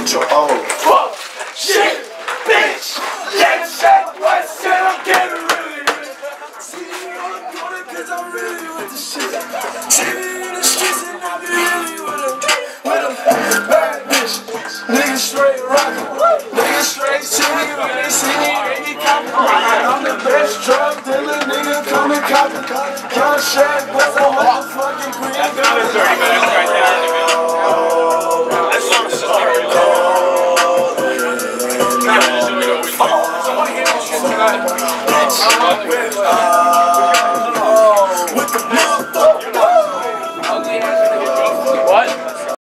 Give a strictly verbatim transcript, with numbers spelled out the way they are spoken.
Oh, fuck, shit, bitch, yeah, shit, what shit, I'm getting really, really. See me on the corner cause I'm really with the shit. See me in the streets and I be really with a, with a bad bitch. Niggas straight rockin', niggas straight shooting. When they see me, they be coppin'. I'm the best drug dealer, nigga, come and cop it. Young Shaq, what's a motherfucking green? That's another thirty minutes right there. That's not a thirty minutes. Now we're just doing it over. So I hear this shit tonight.